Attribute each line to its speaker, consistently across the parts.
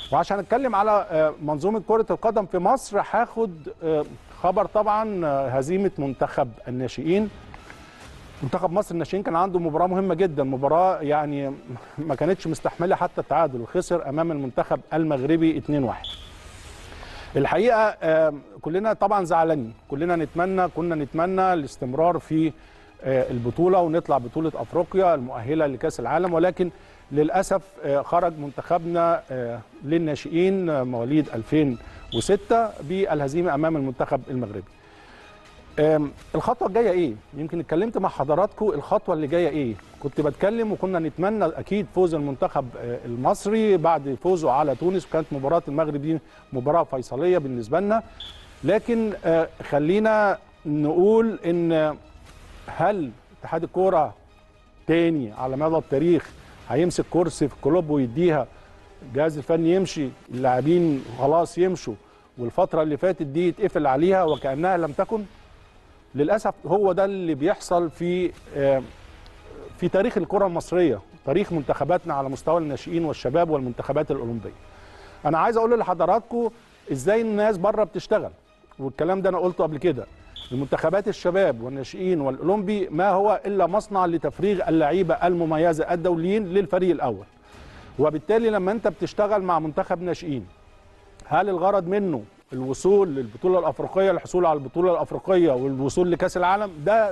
Speaker 1: وعشان اتكلم على منظومه كره القدم في مصر هاخد خبر طبعا هزيمه منتخب الناشئين. منتخب مصر الناشئين كان عنده مباراه مهمه جدا، مباراه يعني ما كانتش مستحمله حتى التعادل، وخسر امام المنتخب المغربي 2-1. الحقيقه كلنا طبعا زعلانين، كنا نتمنى الاستمرار في البطوله ونطلع بطوله افريقيا المؤهله لكاس العالم، ولكن للاسف خرج منتخبنا للناشئين مواليد 2006 بالهزيمه امام المنتخب المغربي. الخطوه الجايه ايه؟ يمكن اتكلمت مع حضراتكم الخطوه اللي جايه ايه؟ كنت بتكلم وكنا نتمنى اكيد فوز المنتخب المصري بعد فوزه على تونس، وكانت مباراه المغرب دي مباراه فيصليه بالنسبه لنا. لكن خلينا نقول ان هل اتحاد الكوره تاني على مدى التاريخ هيمسك كرسي في الكلوب ويديها الجهاز الفني يمشي، اللاعبين خلاص يمشوا، والفتره اللي فاتت دي يتقفل عليها وكانها لم تكن؟ للاسف هو ده اللي بيحصل في تاريخ الكره المصريه، تاريخ منتخباتنا على مستوى الناشئين والشباب والمنتخبات الاولمبيه. انا عايز اقول لحضراتكم ازاي الناس بره بتشتغل، والكلام ده انا قلته قبل كده. المنتخبات الشباب والناشئين والاولمبي ما هو الا مصنع لتفريغ اللعيبه المميزه الدوليين للفريق الاول. وبالتالي لما انت بتشتغل مع منتخب ناشئين، هل الغرض منه الوصول للبطوله الافريقيه، الحصول على البطوله الافريقيه والوصول لكاس العالم؟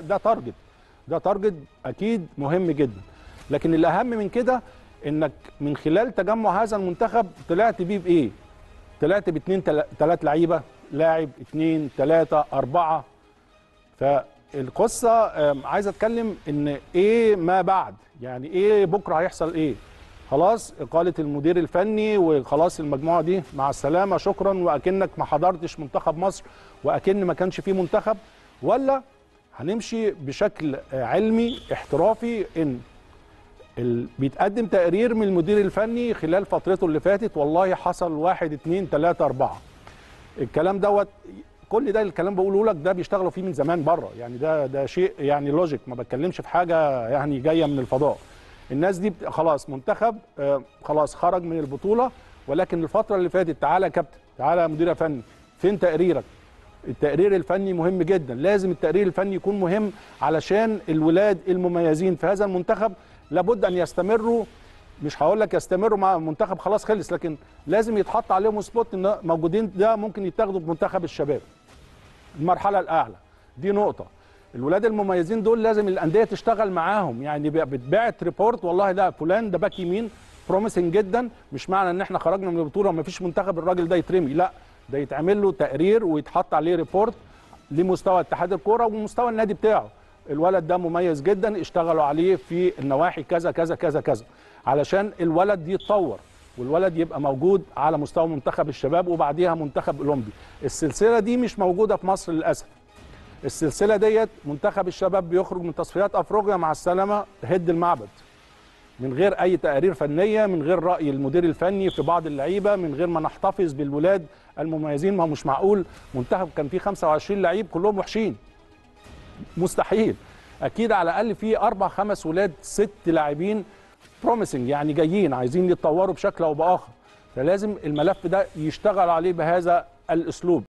Speaker 1: ده تارجت اكيد مهم جدا. لكن الاهم من كده انك من خلال تجمع هذا المنتخب طلعت بيه بايه؟ طلعت باثنين ثلاث لعيبه، لاعب اثنين ثلاثه اربعه. فالقصه عايز اتكلم ان ايه ما بعد، يعني ايه بكره هيحصل ايه؟ خلاص اقاله المدير الفني وخلاص المجموعه دي مع السلامه شكرا، واكنك ما حضرتش منتخب مصر واكن ما كانش فيه منتخب؟ ولا هنمشي بشكل علمي احترافي ان بيتقدم تقرير من المدير الفني خلال فترته اللي فاتت والله حصل 1 2 3 4. الكلام دوت كل ده الكلام بقوله لك ده بيشتغلوا فيه من زمان بره، يعني ده شيء يعني لوجيك، ما بتكلمش في حاجه يعني جايه من الفضاء. الناس دي خلاص منتخب خلاص خرج من البطوله، ولكن الفتره اللي فاتت تعالى يا كابتن، تعالى يا مدير فني، فين تقريرك؟ التقرير الفني مهم جدا، لازم التقرير الفني يكون مهم علشان الولاد المميزين في هذا المنتخب لابد ان يستمروا. مش هقول لك يستمروا مع المنتخب خلاص خلص، لكن لازم يتحط عليهم سبوت ان موجودين، ده ممكن يتاخدوا بمنتخب الشباب المرحله الاعلى. دي نقطه. الولاد المميزين دول لازم الانديه تشتغل معاهم، يعني بتبعت ريبورت والله ده فلان ده باك يمين بروميسنج جدا، مش معنى ان احنا خرجنا من البطوله وما فيش منتخب الراجل ده يترمي، لا ده يتعمل له تقرير ويتحط عليه ريبورت لمستوى اتحاد الكوره ومستوى النادي بتاعه. الولد ده مميز جدا، اشتغلوا عليه في النواحي كذا كذا كذا كذا، علشان الولد يتطور والولد يبقى موجود على مستوى منتخب الشباب وبعديها منتخب اولمبي. السلسله دي مش موجوده في مصر للاسف. السلسله ديت منتخب الشباب بيخرج من تصفيات افريقيا مع السلامه هد المعبد، من غير اي تقارير فنيه، من غير راي المدير الفني في بعض اللعيبه، من غير ما نحتفظ بالولاد المميزين. ما هو مش معقول منتخب كان فيه 25 لعيب كلهم وحشين، مستحيل. اكيد على الاقل في 4 5 ولاد 6 لاعبين بروميسنج، يعني جايين عايزين يتطوروا بشكل او باخر. فلازم الملف ده يشتغل عليه بهذا الاسلوب.